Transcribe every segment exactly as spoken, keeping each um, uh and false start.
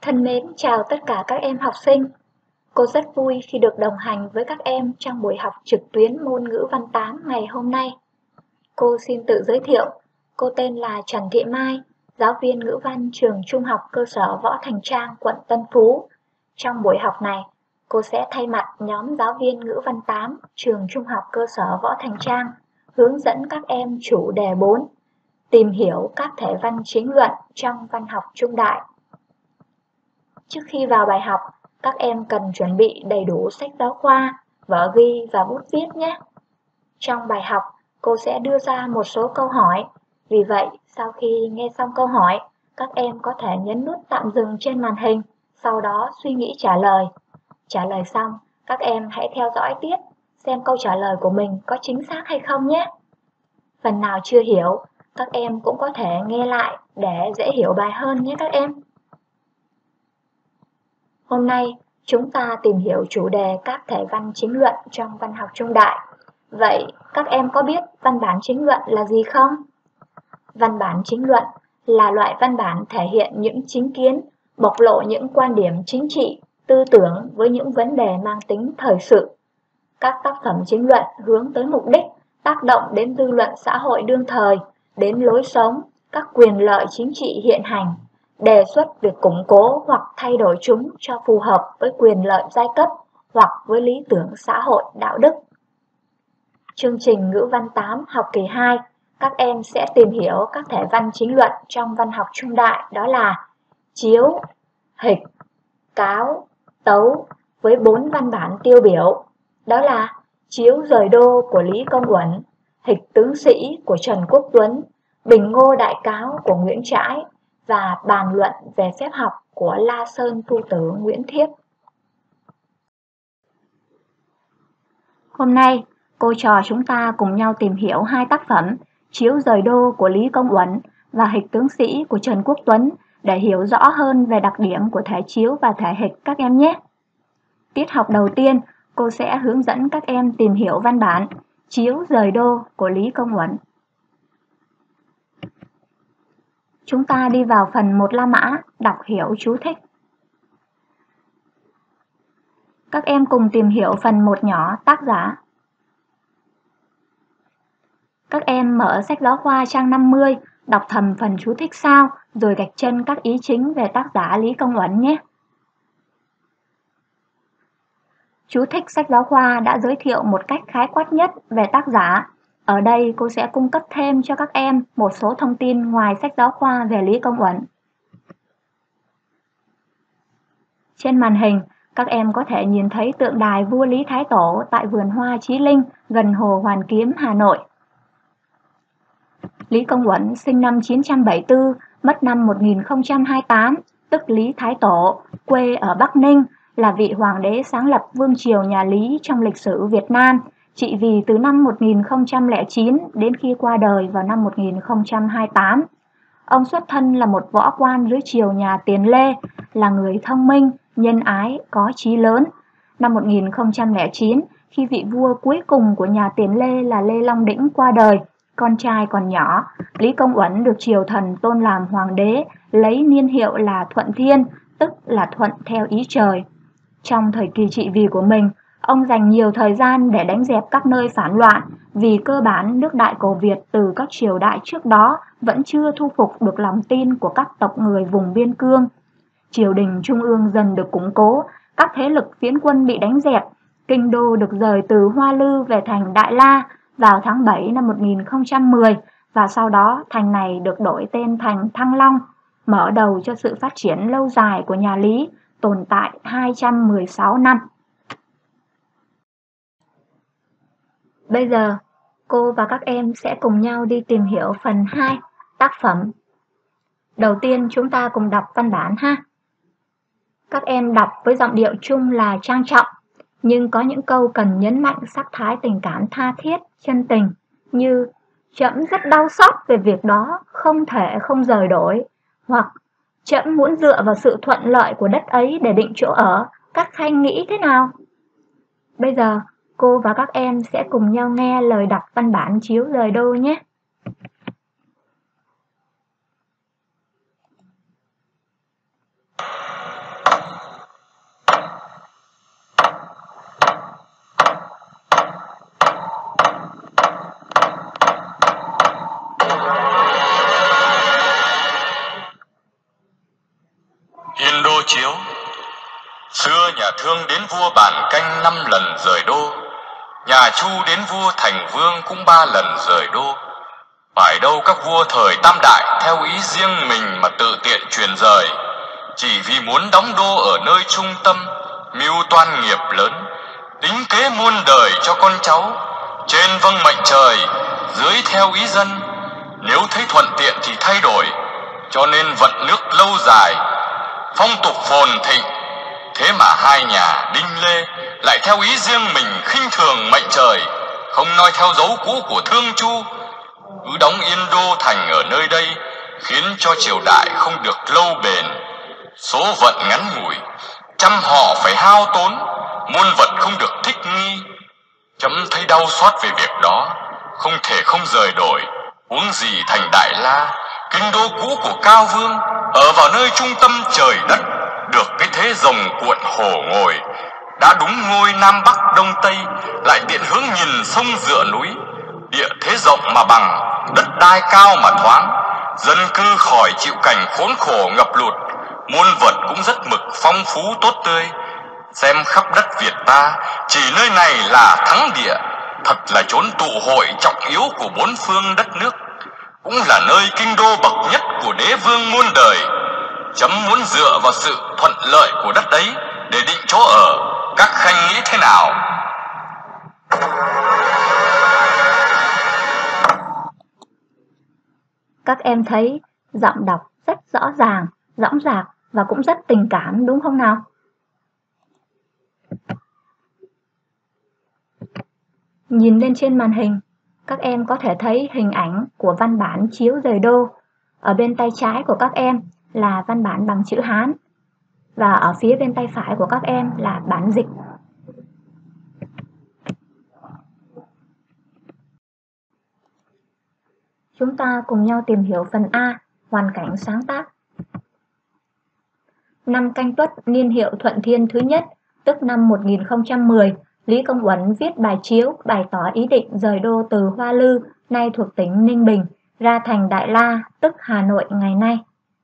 Thân mến chào tất cả các em học sinh. Cô rất vui khi được đồng hành với các em trong buổi học trực tuyến môn ngữ văn tám ngày hôm nay. Cô xin tự giới thiệu, cô tên là Trần Thị Mai, giáo viên ngữ văn trường Trung học cơ sở Võ Thành Trang, quận Tân Phú. Trong buổi học này, cô sẽ thay mặt nhóm giáo viên ngữ văn tám trường Trung học cơ sở Võ Thành Trang hướng dẫn các em chủ đề bốn, tìm hiểu các thể văn chính luận trong văn học trung đại. Trước khi vào bài học, các em cần chuẩn bị đầy đủ sách giáo khoa, vở ghi và bút viết nhé. Trong bài học, cô sẽ đưa ra một số câu hỏi. Vì vậy, sau khi nghe xong câu hỏi, các em có thể nhấn nút tạm dừng trên màn hình, sau đó suy nghĩ trả lời. Trả lời xong, các em hãy theo dõi tiếp, xem câu trả lời của mình có chính xác hay không nhé. Phần nào chưa hiểu, các em cũng có thể nghe lại để dễ hiểu bài hơn nhé các em. Hôm nay, chúng ta tìm hiểu chủ đề các thể văn chính luận trong văn học trung đại. Vậy, các em có biết văn bản chính luận là gì không? Văn bản chính luận là loại văn bản thể hiện những chính kiến, bộc lộ những quan điểm chính trị, tư tưởng với những vấn đề mang tính thời sự. Các tác phẩm chính luận hướng tới mục đích, tác động đến dư luận xã hội đương thời, đến lối sống, các quyền lợi chính trị hiện hành, đề xuất việc củng cố hoặc thay đổi chúng cho phù hợp với quyền lợi giai cấp hoặc với lý tưởng xã hội đạo đức. Chương trình ngữ văn tám học kỳ hai, các em sẽ tìm hiểu các thể văn chính luận trong văn học trung đại, đó là chiếu, hịch, cáo, tấu với bốn văn bản tiêu biểu, đó là chiếu rời đô của Lý Công Uẩn, hịch tướng sĩ của Trần Quốc Tuấn, bình ngô đại cáo của Nguyễn Trãi và bàn luận về phép học của La Sơn Phu Tử Nguyễn Thiếp. Hôm nay, cô trò chúng ta cùng nhau tìm hiểu hai tác phẩm Chiếu rời đô của Lý Công Uẩn và Hịch tướng sĩ của Trần Quốc Tuấn để hiểu rõ hơn về đặc điểm của thể chiếu và thể hịch các em nhé. Tiết học đầu tiên, cô sẽ hướng dẫn các em tìm hiểu văn bản Chiếu rời đô của Lý Công Uẩn. Chúng ta đi vào phần một La Mã, đọc hiểu chú thích. Các em cùng tìm hiểu phần một nhỏ tác giả. Các em mở sách giáo khoa trang năm mươi, đọc thầm phần chú thích sau, rồi gạch chân các ý chính về tác giả Lý Công Uẩn nhé. Chú thích sách giáo khoa đã giới thiệu một cách khái quát nhất về tác giả. Ở đây cô sẽ cung cấp thêm cho các em một số thông tin ngoài sách giáo khoa về Lý Công Uẩn. Trên màn hình, các em có thể nhìn thấy tượng đài vua Lý Thái Tổ tại vườn hoa Chí Linh gần Hồ Hoàn Kiếm, Hà Nội. Lý Công Uẩn sinh năm chín trăm bảy mươi tư, mất năm một nghìn không trăm hai mươi tám, tức Lý Thái Tổ, quê ở Bắc Ninh, là vị hoàng đế sáng lập vương triều nhà Lý trong lịch sử Việt Nam, trị vì từ năm một nghìn không trăm lẻ chín đến khi qua đời vào năm một nghìn không trăm hai mươi tám. Ông xuất thân là một võ quan dưới triều nhà Tiền Lê, là người thông minh, nhân ái, có chí lớn. Năm một nghìn không trăm lẻ chín, khi vị vua cuối cùng của nhà Tiền Lê là Lê Long Đĩnh qua đời, con trai còn nhỏ, Lý Công Uẩn được triều thần tôn làm hoàng đế, lấy niên hiệu là Thuận Thiên, tức là thuận theo ý trời. Trong thời kỳ trị vì của mình, ông dành nhiều thời gian để đánh dẹp các nơi phản loạn, vì cơ bản nước Đại Cổ Việt từ các triều đại trước đó vẫn chưa thu phục được lòng tin của các tộc người vùng biên cương. Triều đình trung ương dần được củng cố, các thế lực phiến quân bị đánh dẹp, kinh đô được rời từ Hoa Lư về thành Đại La vào tháng bảy năm một nghìn không trăm mười, và sau đó thành này được đổi tên thành Thăng Long, mở đầu cho sự phát triển lâu dài của nhà Lý, tồn tại hai trăm mười sáu năm. Bây giờ, cô và các em sẽ cùng nhau đi tìm hiểu phần hai, tác phẩm. Đầu tiên chúng ta cùng đọc văn bản ha. Các em đọc với giọng điệu chung là trang trọng, nhưng có những câu cần nhấn mạnh sắc thái tình cảm tha thiết, chân tình, như trẫm rất đau xót về việc đó, không thể không rời đổi, hoặc trẫm muốn dựa vào sự thuận lợi của đất ấy để định chỗ ở, các khanh nghĩ thế nào? Bây giờ, cô và các em sẽ cùng nhau nghe lời đọc văn bản Chiếu rời đô nhé. Yên đô chiếu. Xưa nhà Thương đến vua Bản Canh năm lần rời đô, nhà Chu đến vua Thành Vương cũng ba lần rời đô. Phải đâu các vua thời Tam Đại theo ý riêng mình mà tự tiện truyền rời, chỉ vì muốn đóng đô ở nơi trung tâm, mưu toan nghiệp lớn, tính kế muôn đời cho con cháu. Trên vâng mệnh trời, dưới theo ý dân, nếu thấy thuận tiện thì thay đổi, cho nên vận nước lâu dài, phong tục phồn thịnh. Thế mà hai nhà Đinh Lê lại theo ý riêng mình khinh thường mệnh trời, không noi theo dấu cũ của Thương Chu, cứ đóng yên đô thành ở nơi đây, khiến cho triều đại không được lâu bền. Số vận ngắn ngủi, trăm họ phải hao tốn, muôn vật không được thích nghi. Chấm thấy đau xót về việc đó, không thể không rời đổi. Huống gì thành Đại La, kinh đô cũ của Cao Vương, ở vào nơi trung tâm trời đất, được cái thế rồng cuộn hổ ngồi, đã đúng ngôi Nam Bắc Đông Tây, lại tiện hướng nhìn sông dựa núi. Địa thế rộng mà bằng, đất đai cao mà thoáng, dân cư khỏi chịu cảnh khốn khổ ngập lụt, muôn vật cũng rất mực phong phú tốt tươi. Xem khắp đất Việt ta, chỉ nơi này là thắng địa, thật là chốn tụ hội trọng yếu của bốn phương đất nước, cũng là nơi kinh đô bậc nhất của đế vương muôn đời. Chấm muốn dựa vào sự thuận lợi của đất đấy để định chỗ ở, các khanh nghĩ thế nào? Các em thấy giọng đọc rất rõ ràng, dõng dạc và cũng rất tình cảm đúng không nào? Nhìn lên trên màn hình, các em có thể thấy hình ảnh của văn bản chiếu rời đô. Ở bên tay trái của các em là văn bản bằng chữ Hán, và ở phía bên tay phải của các em là bản dịch. Chúng ta cùng nhau tìm hiểu phần A, hoàn cảnh sáng tác. Năm Canh Tuất niên hiệu Thuận Thiên thứ nhất, tức năm một nghìn không trăm mười, Lý Công Uẩn viết bài chiếu bày tỏ ý định rời đô từ Hoa Lư, nay thuộc tỉnh Ninh Bình, ra thành Đại La, tức Hà Nội ngày nay.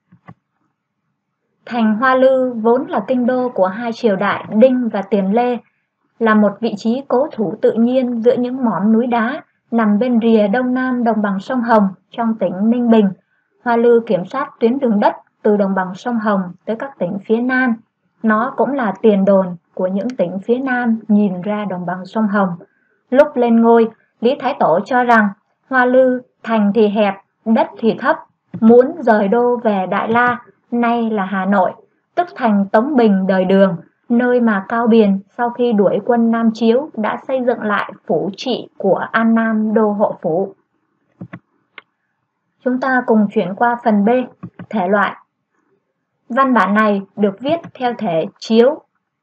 Thành Hoa Lư vốn là kinh đô của hai triều đại Đinh và Tiền Lê, là một vị trí cố thủ tự nhiên giữa những mỏm núi đá nằm bên rìa đông nam đồng bằng sông Hồng trong tỉnh Ninh Bình. Hoa Lư kiểm soát tuyến đường đất từ đồng bằng sông Hồng tới các tỉnh phía Nam. Nó cũng là tiền đồn của những tỉnh phía Nam nhìn ra đồng bằng sông Hồng. Lúc lên ngôi, Lý Thái Tổ cho rằng Hoa Lư thành thì hẹp, đất thì thấp, muốn rời đô về Đại La, nay là Hà Nội, tức thành Tống Bình đời Đường, nơi mà Cao Biền sau khi đuổi quân Nam Chiếu đã xây dựng lại phủ trị của An Nam đô hộ phủ. Chúng ta cùng chuyển qua phần B, thể loại. Văn bản này được viết theo thể chiếu.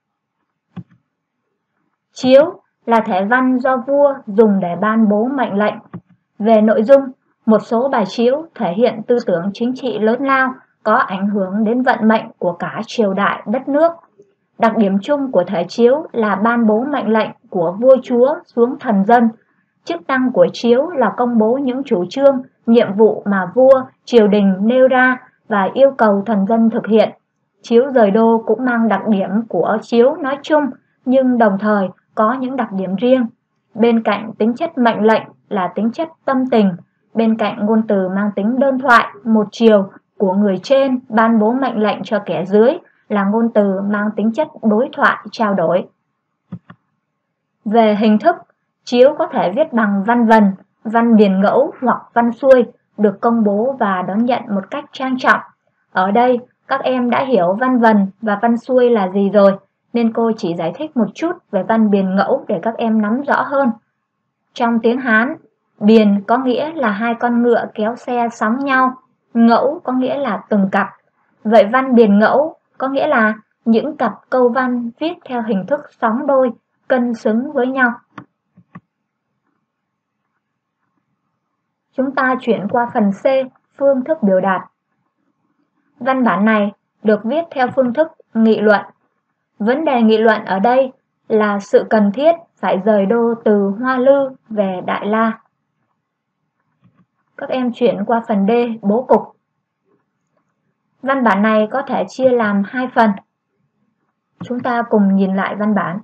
Chiếu là thể văn do vua dùng để ban bố mệnh lệnh. Về nội dung, một số bài chiếu thể hiện tư tưởng chính trị lớn lao, có ảnh hưởng đến vận mệnh của cả triều đại đất nước. Đặc điểm chung của thể chiếu là ban bố mệnh lệnh của vua chúa xuống thần dân. Chức năng của chiếu là công bố những chủ trương, nhiệm vụ mà vua, triều đình nêu ra và yêu cầu thần dân thực hiện. Chiếu rời đô cũng mang đặc điểm của chiếu nói chung, nhưng đồng thời có những đặc điểm riêng. Bên cạnh tính chất mệnh lệnh là tính chất tâm tình, bên cạnh ngôn từ mang tính đơn thoại, một chiều của người trên ban bố mệnh lệnh cho kẻ dưới là ngôn từ mang tính chất đối thoại, trao đổi. Về hình thức, chiếu có thể viết bằng văn vần, văn điền ngẫu hoặc văn xuôi, được công bố và đón nhận một cách trang trọng. Ở đây, các em đã hiểu văn vần và văn xuôi là gì rồi, nên cô chỉ giải thích một chút về văn biền ngẫu để các em nắm rõ hơn. Trong tiếng Hán, biền có nghĩa là hai con ngựa kéo xe sóng nhau, ngẫu có nghĩa là từng cặp. Vậy văn biền ngẫu có nghĩa là những cặp câu văn viết theo hình thức sóng đôi, cân xứng với nhau. Chúng ta chuyển qua phần C, phương thức biểu đạt. Văn bản này được viết theo phương thức nghị luận. Vấn đề nghị luận ở đây là sự cần thiết phải rời đô từ Hoa Lư về Đại La. Các em chuyển qua phần D, bố cục. Văn bản này có thể chia làm hai phần. Chúng ta cùng nhìn lại văn bản.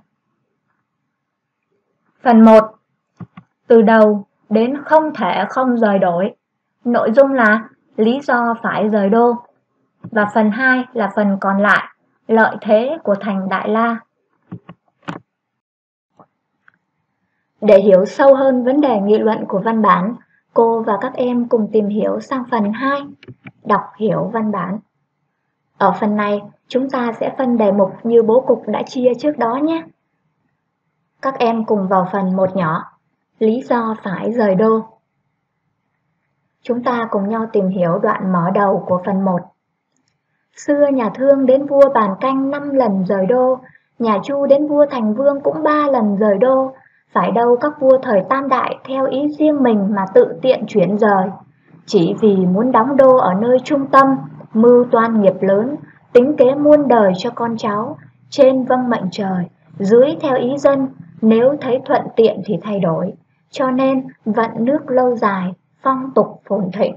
Phần một. Từ đầu đến không thể không rời đổi. Nội dung là lý do phải rời đô. Và phần hai là phần còn lại, lợi thế của thành Đại La. Để hiểu sâu hơn vấn đề nghị luận của văn bản, cô và các em cùng tìm hiểu sang phần hai, đọc hiểu văn bản. Ở phần này, chúng ta sẽ phân đề mục như bố cục đã chia trước đó nhé. Các em cùng vào phần một nhỏ, lý do phải rời đô. Chúng ta cùng nhau tìm hiểu đoạn mở đầu của phần một. Xưa nhà Thương đến vua Bàn Canh năm lần rời đô, nhà Chu đến vua Thành Vương cũng ba lần rời đô. Phải đâu các vua thời Tam Đại theo ý riêng mình mà tự tiện chuyển rời. Chỉ vì muốn đóng đô ở nơi trung tâm, mưu toan nghiệp lớn, tính kế muôn đời cho con cháu, trên vâng mệnh trời, dưới theo ý dân, nếu thấy thuận tiện thì thay đổi. Cho nên vận nước lâu dài, phong tục phồn thịnh.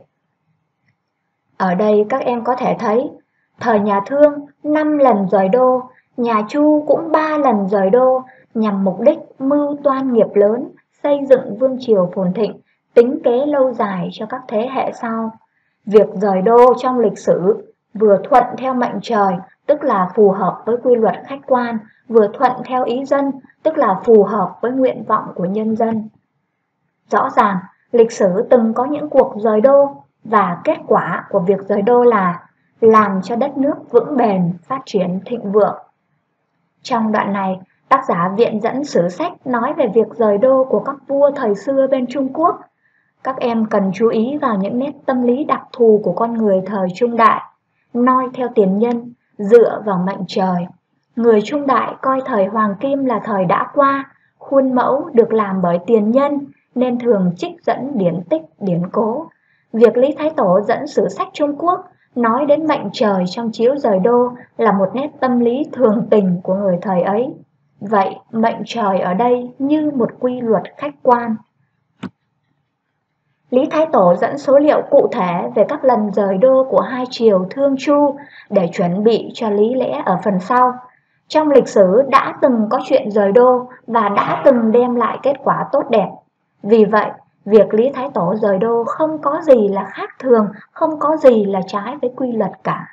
Ở đây các em có thể thấy, thời nhà Thương năm lần rời đô, nhà Chu cũng ba lần rời đô, nhằm mục đích mưu toan nghiệp lớn, xây dựng vương triều phồn thịnh, tính kế lâu dài cho các thế hệ sau. Việc rời đô trong lịch sử vừa thuận theo mệnh trời, tức là phù hợp với quy luật khách quan, vừa thuận theo ý dân, tức là phù hợp với nguyện vọng của nhân dân. Rõ ràng, lịch sử từng có những cuộc rời đô, và kết quả của việc rời đô là làm cho đất nước vững bền, phát triển thịnh vượng. Trong đoạn này, tác giả viện dẫn sử sách nói về việc rời đô của các vua thời xưa bên Trung Quốc. Các em cần chú ý vào những nét tâm lý đặc thù của con người thời Trung Đại, noi theo tiền nhân, dựa vào mệnh trời. Người Trung Đại coi thời Hoàng Kim là thời đã qua, khuôn mẫu được làm bởi tiền nhân, nên thường trích dẫn điển tích, điển cố. Việc Lý Thái Tổ dẫn sử sách Trung Quốc nói đến mệnh trời trong chiếu rời đô là một nét tâm lý thường tình của người thời ấy. Vậy, mệnh trời ở đây như một quy luật khách quan. Lý Thái Tổ dẫn số liệu cụ thể về các lần rời đô của hai triều Thương Chu để chuẩn bị cho lý lẽ ở phần sau. Trong lịch sử đã từng có chuyện rời đô và đã từng đem lại kết quả tốt đẹp. Vì vậy, việc Lý Thái Tổ rời đô không có gì là khác thường, không có gì là trái với quy luật cả.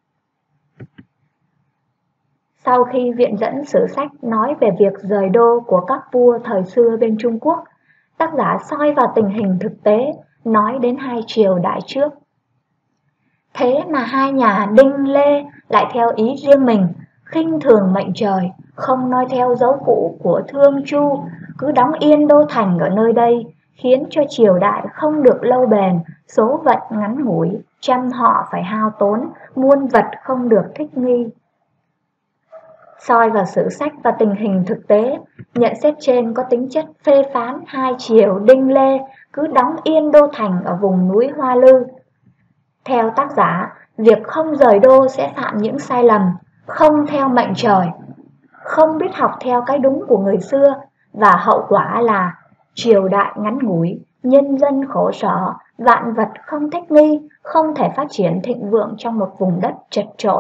Sau khi viện dẫn sử sách nói về việc rời đô của các vua thời xưa bên Trung Quốc, tác giả soi vào tình hình thực tế, nói đến hai triều đại trước. Thế mà hai nhà Đinh Lê lại theo ý riêng mình, khinh thường mệnh trời, không noi theo dấu cũ của Thương Chu, cứ đóng yên đô thành ở nơi đây, khiến cho triều đại không được lâu bền, số vận ngắn ngủi, trăm họ phải hao tốn, muôn vật không được thích nghi. Soi vào sử sách và tình hình thực tế, nhận xét trên có tính chất phê phán hai triều Đinh Lê cứ đóng yên đô thành ở vùng núi Hoa Lư. Theo tác giả, việc không rời đô sẽ phạm những sai lầm, không theo mệnh trời, không biết học theo cái đúng của người xưa, và hậu quả là triều đại ngắn ngủi, nhân dân khổ sở, vạn vật không thích nghi, không thể phát triển thịnh vượng trong một vùng đất chật chội.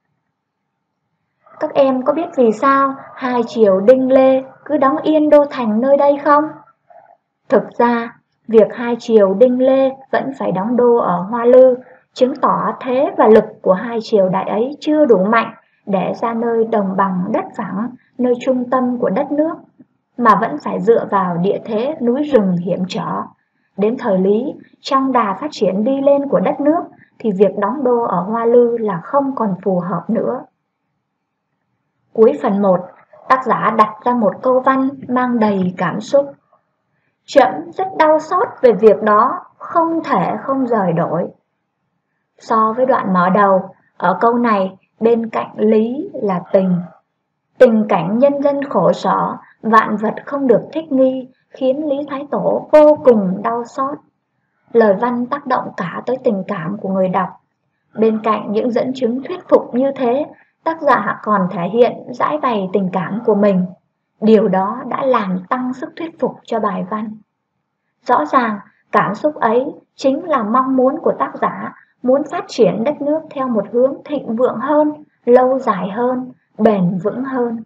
Các em có biết vì sao hai triều Đinh Lê cứ đóng yên đô thành nơi đây không? Thực ra, việc hai triều Đinh Lê vẫn phải đóng đô ở Hoa Lư, chứng tỏ thế và lực của hai triều đại ấy chưa đủ mạnh để ra nơi đồng bằng đất phẳng, nơi trung tâm của đất nước, mà vẫn phải dựa vào địa thế núi rừng hiểm trở. Đến thời Lý, trong đà phát triển đi lên của đất nước, thì việc đóng đô ở Hoa Lư là không còn phù hợp nữa. Cuối phần một, tác giả đặt ra một câu văn mang đầy cảm xúc. Trẫm rất đau xót về việc đó, không thể không rời đổi. So với đoạn mở đầu, ở câu này bên cạnh lý là tình. Tình cảnh nhân dân khổ sở, vạn vật không được thích nghi, khiến Lý Thái Tổ vô cùng đau xót. Lời văn tác động cả tới tình cảm của người đọc. Bên cạnh những dẫn chứng thuyết phục như thế, tác giả còn thể hiện giải bày tình cảm của mình. Điều đó đã làm tăng sức thuyết phục cho bài văn. Rõ ràng, cảm xúc ấy chính là mong muốn của tác giả, muốn phát triển đất nước theo một hướng thịnh vượng hơn, lâu dài hơn, bền vững hơn.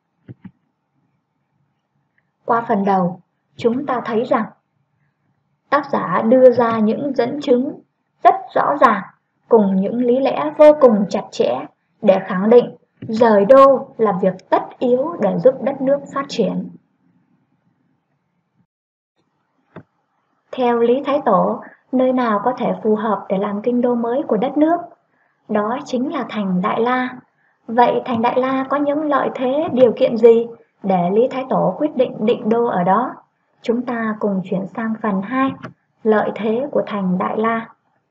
Qua phần đầu, chúng ta thấy rằng tác giả đưa ra những dẫn chứng rất rõ ràng cùng những lý lẽ vô cùng chặt chẽ để khẳng định rời đô là việc tất yếu để giúp đất nước phát triển. Theo Lý Thái Tổ, nơi nào có thể phù hợp để làm kinh đô mới của đất nước? Đó chính là thành Đại La. Vậy thành Đại La có những lợi thế, điều kiện gì để Lý Thái Tổ quyết định định đô ở đó? Chúng ta cùng chuyển sang phần hai, lợi thế của thành Đại La.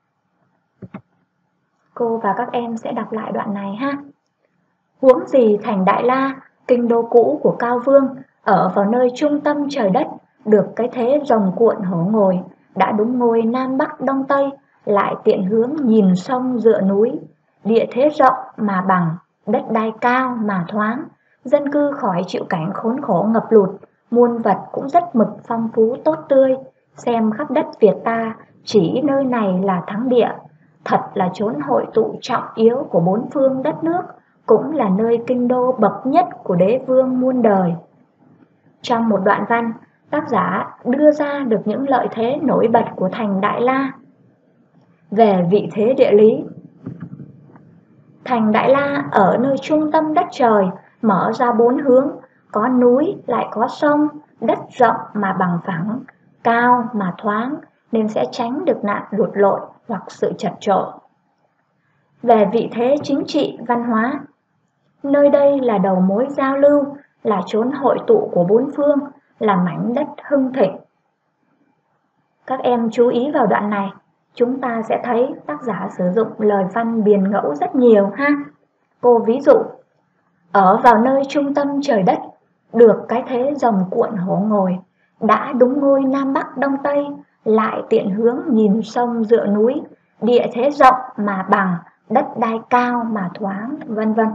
Cô và các em sẽ đọc lại đoạn này ha. Huống gì thành Đại La, kinh đô cũ của Cao Vương, ở vào nơi trung tâm trời đất, được cái thế rồng cuộn hổ ngồi, đã đúng ngôi Nam Bắc Đông Tây, lại tiện hướng nhìn sông dựa núi, địa thế rộng mà bằng, đất đai cao mà thoáng, dân cư khỏi chịu cảnh khốn khổ ngập lụt, muôn vật cũng rất mực phong phú tốt tươi, xem khắp đất Việt ta, chỉ nơi này là thắng địa, thật là chốn hội tụ trọng yếu của bốn phương đất nước, cũng là nơi kinh đô bậc nhất của đế vương muôn đời. Trong một đoạn văn, tác giả đưa ra được những lợi thế nổi bật của thành Đại La. Về vị thế địa lý, thành Đại La ở nơi trung tâm đất trời, mở ra bốn hướng, có núi lại có sông, đất rộng mà bằng phẳng, cao mà thoáng, nên sẽ tránh được nạn lụt lội hoặc sự chật chội. Về vị thế chính trị, văn hóa, nơi đây là đầu mối giao lưu, là chốn hội tụ của bốn phương, là mảnh đất hưng thịnh. Các em chú ý vào đoạn này, chúng ta sẽ thấy tác giả sử dụng lời văn biền ngẫu rất nhiều ha. Cô ví dụ, ở vào nơi trung tâm trời đất, được cái thế rồng cuộn hổ ngồi, đã đúng ngôi Nam Bắc Đông Tây, lại tiện hướng nhìn sông dựa núi, địa thế rộng mà bằng, đất đai cao mà thoáng, vân vân.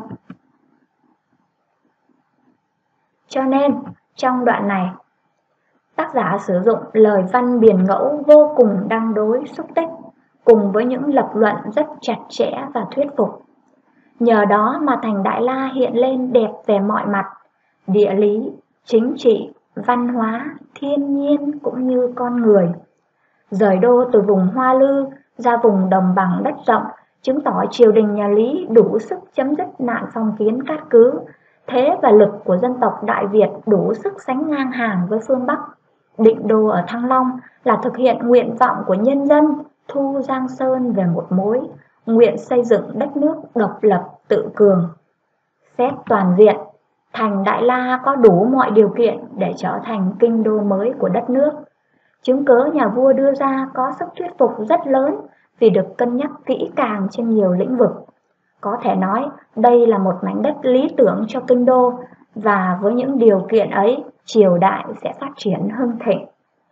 Cho nên, trong đoạn này, tác giả sử dụng lời văn biền ngẫu vô cùng đăng đối xúc tích, cùng với những lập luận rất chặt chẽ và thuyết phục. Nhờ đó mà thành Đại La hiện lên đẹp về mọi mặt, địa lý, chính trị, văn hóa, thiên nhiên cũng như con người. Rời đô từ vùng Hoa Lư ra vùng đồng bằng đất rộng, chứng tỏ triều đình nhà Lý đủ sức chấm dứt nạn phong kiến cát cứ, thế và lực của dân tộc Đại Việt đủ sức sánh ngang hàng với phương Bắc. Định đô ở Thăng Long là thực hiện nguyện vọng của nhân dân, thu Giang Sơn về một mối, nguyện xây dựng đất nước độc lập tự cường. Xét toàn diện, thành Đại La có đủ mọi điều kiện để trở thành kinh đô mới của đất nước. Chứng cớ nhà vua đưa ra có sức thuyết phục rất lớn vì được cân nhắc kỹ càng trên nhiều lĩnh vực. Có thể nói đây là một mảnh đất lý tưởng cho kinh đô, và với những điều kiện ấy, triều đại sẽ phát triển hưng thịnh.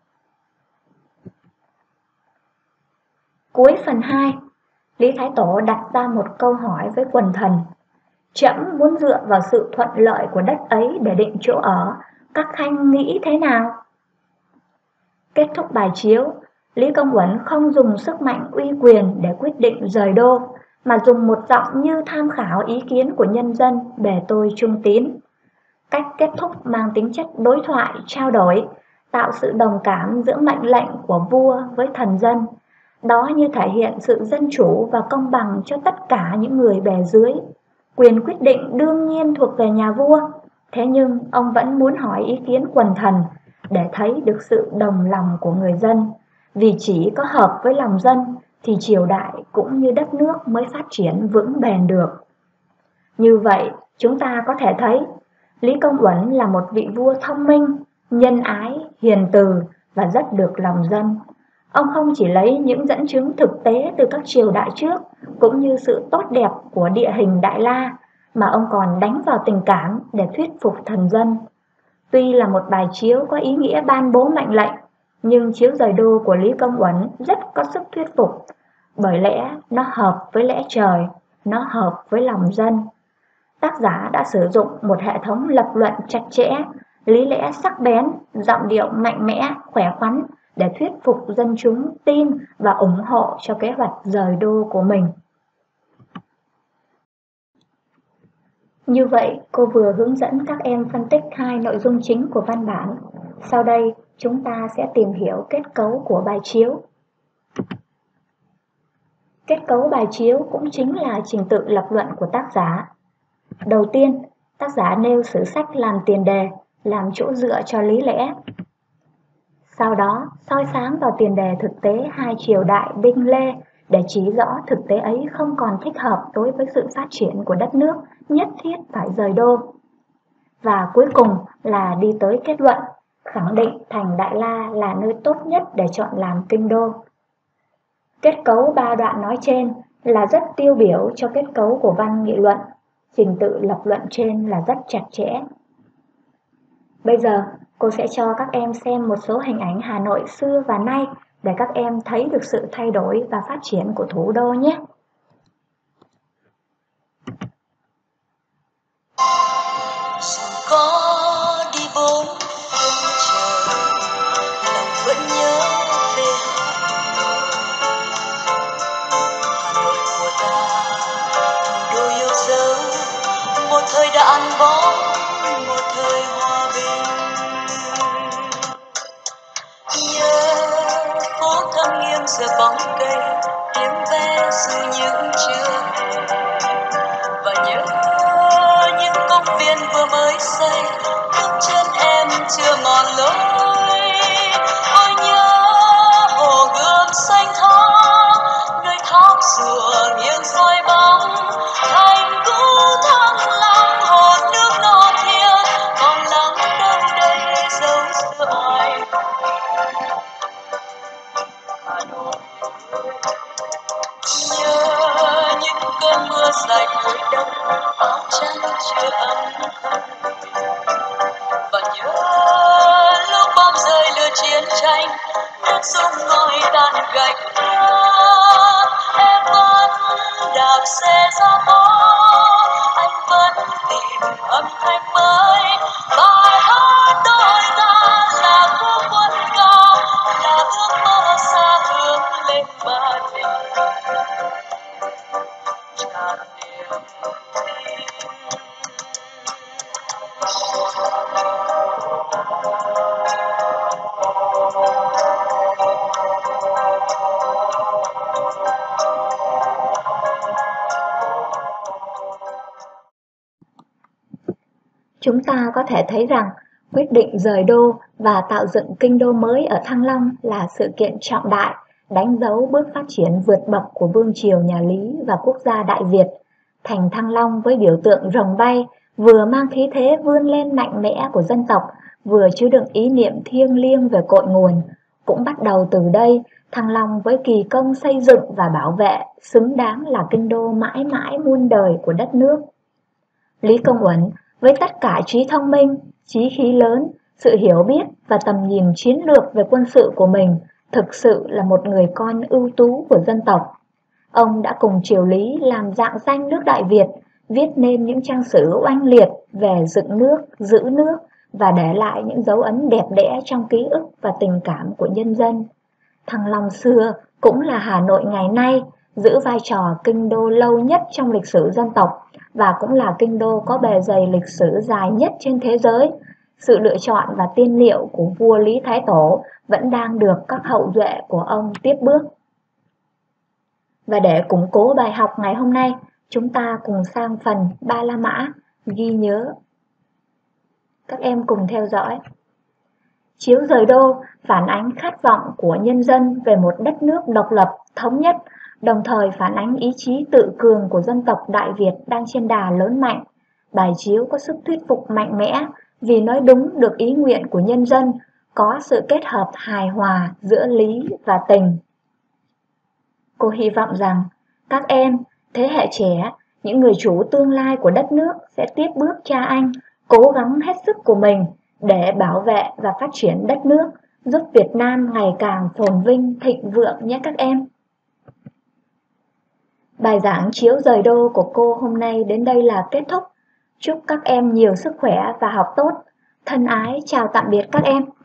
Cuối phần hai, Lý Thái Tổ đặt ra một câu hỏi với quần thần. Trẫm muốn dựa vào sự thuận lợi của đất ấy để định chỗ ở, các khanh nghĩ thế nào? Kết thúc bài chiếu, Lý Công Uẩn không dùng sức mạnh uy quyền để quyết định rời đô, mà dùng một giọng như tham khảo ý kiến của nhân dân bề tôi trung tín. Cách kết thúc mang tính chất đối thoại, trao đổi, tạo sự đồng cảm giữa mệnh lệnh của vua với thần dân. Đó như thể hiện sự dân chủ và công bằng cho tất cả những người bề dưới. Quyền quyết định đương nhiên thuộc về nhà vua, thế nhưng ông vẫn muốn hỏi ý kiến quần thần để thấy được sự đồng lòng của người dân, vì chỉ có hợp với lòng dân thì triều đại cũng như đất nước mới phát triển vững bền được. Như vậy, chúng ta có thể thấy Lý Công Uẩn là một vị vua thông minh, nhân ái, hiền từ và rất được lòng dân. Ông không chỉ lấy những dẫn chứng thực tế từ các triều đại trước cũng như sự tốt đẹp của địa hình Đại La, mà ông còn đánh vào tình cảm để thuyết phục thần dân. Tuy là một bài chiếu có ý nghĩa ban bố mệnh lệnh, nhưng chiếu rời đô của Lý Công Uẩn rất có sức thuyết phục, bởi lẽ nó hợp với lẽ trời, nó hợp với lòng dân. Tác giả đã sử dụng một hệ thống lập luận chặt chẽ, lý lẽ sắc bén, giọng điệu mạnh mẽ, khỏe khoắn để thuyết phục dân chúng tin và ủng hộ cho kế hoạch rời đô của mình. Như vậy, cô vừa hướng dẫn các em phân tích hai nội dung chính của văn bản. Sau đây, chúng ta sẽ tìm hiểu kết cấu của bài chiếu. Kết cấu bài chiếu cũng chính là trình tự lập luận của tác giả. Đầu tiên, tác giả nêu sử sách làm tiền đề, làm chỗ dựa cho lý lẽ. Sau đó, soi sáng vào tiền đề thực tế hai triều đại Đinh Lê để chỉ rõ thực tế ấy không còn thích hợp đối với sự phát triển của đất nước, nhất thiết phải rời đô. Và cuối cùng là đi tới kết luận, khẳng định thành Đại La là nơi tốt nhất để chọn làm kinh đô. Kết cấu ba đoạn nói trên là rất tiêu biểu cho kết cấu của văn nghị luận. Trình tự lập luận trên là rất chặt chẽ. Bây giờ, cô sẽ cho các em xem một số hình ảnh Hà Nội xưa và nay để các em thấy được sự thay đổi và phát triển của thủ đô nhé. Dù có đi bốn phương trời, lòng vẫn nhớ về Hà Nội của ta, thủ đô yêu dấu, một thời đã ăn bóng, một thời hòa bình. Nhớ phố Thăng Nghiêm giờ bóng cây, tiếng ve dù những trưa hè, và nhớ những công viên vừa mới xây, bước chân em chưa mòn lối. Ôi nhớ hồ Gươm xanh thẳm, nơi thác rùa nghiêng soi bóng, thành cũ Thăng Long, hồ nước non thiêng, còn lắng đâu đây dấu xưa ai. Hà Nội nhớ những cơn mưa dài cuối đông, áo trắng chưa ấm thân, và nhớ lúc bom rơi lửa chiến tranh, nước sông ngòi tàn gạch đá, em vẫn đạp xe ra phố, anh vẫn tìm âm thanh mới. Bài hát đôi ta là khúc quân cao, là ước mơ xa hướng lên ba đình. Tràn niềm tin. Chúng ta có thể thấy rằng quyết định rời đô và tạo dựng kinh đô mới ở Thăng Long là sự kiện trọng đại, đánh dấu bước phát triển vượt bậc của vương triều nhà Lý và quốc gia Đại Việt. Thành Thăng Long với biểu tượng rồng bay, vừa mang khí thế vươn lên mạnh mẽ của dân tộc, vừa chứa đựng ý niệm thiêng liêng về cội nguồn. Cũng bắt đầu từ đây, Thăng Long với kỳ công xây dựng và bảo vệ, xứng đáng là kinh đô mãi mãi muôn đời của đất nước. Lý Công Uẩn với tất cả trí thông minh, chí khí lớn, sự hiểu biết và tầm nhìn chiến lược về quân sự của mình, thực sự là một người con ưu tú của dân tộc. Ông đã cùng triều Lý làm rạng danh nước Đại Việt, viết nên những trang sử oanh liệt về dựng nước, giữ nước và để lại những dấu ấn đẹp đẽ trong ký ức và tình cảm của nhân dân. Thăng Long xưa cũng là Hà Nội ngày nay, giữ vai trò kinh đô lâu nhất trong lịch sử dân tộc và cũng là kinh đô có bề dày lịch sử dài nhất trên thế giới. Sự lựa chọn và tiên liệu của vua Lý Thái Tổ vẫn đang được các hậu duệ của ông tiếp bước. Và để củng cố bài học ngày hôm nay, chúng ta cùng sang phần Ba La Mã, ghi nhớ. Các em cùng theo dõi. Chiếu rời đô phản ánh khát vọng của nhân dân về một đất nước độc lập, thống nhất, đồng thời phản ánh ý chí tự cường của dân tộc Đại Việt đang trên đà lớn mạnh. Bài chiếu có sức thuyết phục mạnh mẽ vì nói đúng được ý nguyện của nhân dân, có sự kết hợp hài hòa giữa lý và tình. Cô hy vọng rằng các em, thế hệ trẻ, những người chủ tương lai của đất nước sẽ tiếp bước cha anh, cố gắng hết sức của mình để bảo vệ và phát triển đất nước, giúp Việt Nam ngày càng phồn vinh, thịnh vượng nhé các em. Bài giảng chiếu rời đô của cô hôm nay đến đây là kết thúc. Chúc các em nhiều sức khỏe và học tốt. Thân ái chào tạm biệt các em.